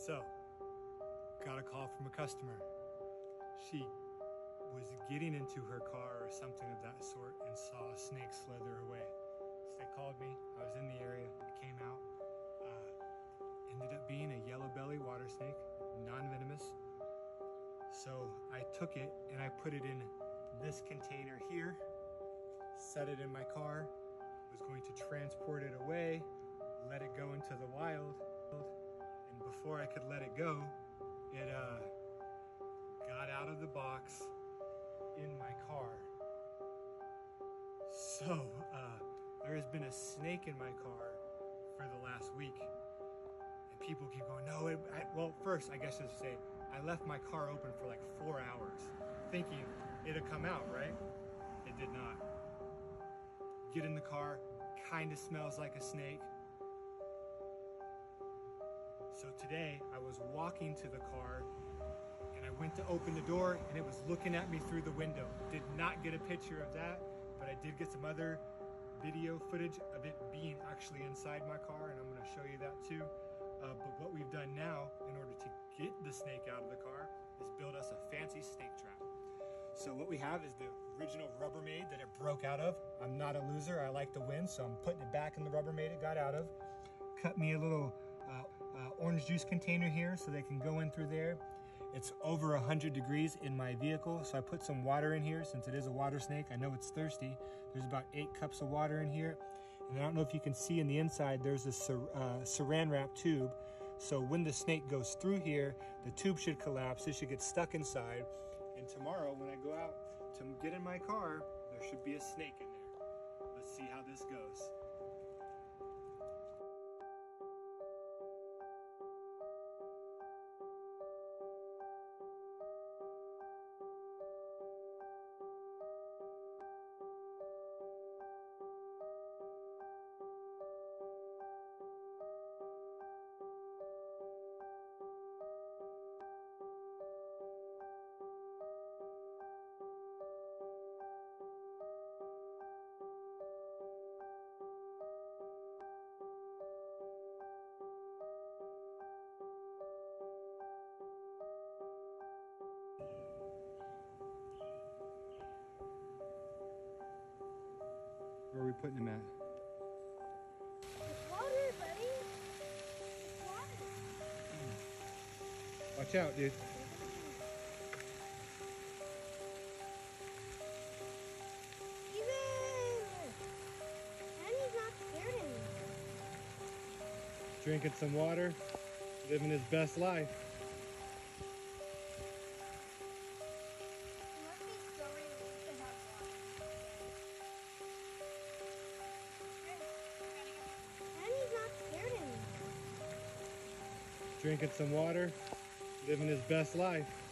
So, got a call from a customer. She was getting into her car or something of that sort and saw a snake slither away. So they called me. I was in the area. I came out. Ended up being a yellow belly water snake, non-venomous. So I took it and I put it in this container here, set it in my car, was going to transport it away, let it go into the wild, and before I could let it go, it got out of the box in my car. So there has been a snake in my car for the last week, and people keep going, no, well, first, I guess I should say, I left my car open for like 4 hours, thinking it'd come out, right? It did not. Get in the car, kind of smells like a snake. So today, I was walking to the car, and I went to open the door, and it was looking at me through the window. Did not get a picture of that, but I did get some other video footage of it being actually inside my car, and I'm gonna show you that too. But what we've done now, in order to get the snake out of the car, is build us a fancy snake trap. So what we have is the original Rubbermaid that it broke out of. I'm not a loser, I like to win, so I'm putting it back in the Rubbermaid it got out of. Cut me a little orange juice container here so they can go in through there. It's over 100 degrees in my vehicle, so I put some water in here since it is a water snake. I know it's thirsty. There's about 8 cups of water in here. And I don't know if you can see in the inside, there's a saran wrap tube. So when the snake goes through here, the tube should collapse. It should get stuck inside. And tomorrow when I go out to get in my car, there should be a snake in there. Let's see how this goes. Where are we putting him at? It's water, buddy. It's water. Watch out, dude. Steven! And he's not scared anymore. Drinking some water, living his best life. He must be so relieved to have water. And he's not scared anymore. Drinking some water, living his best life.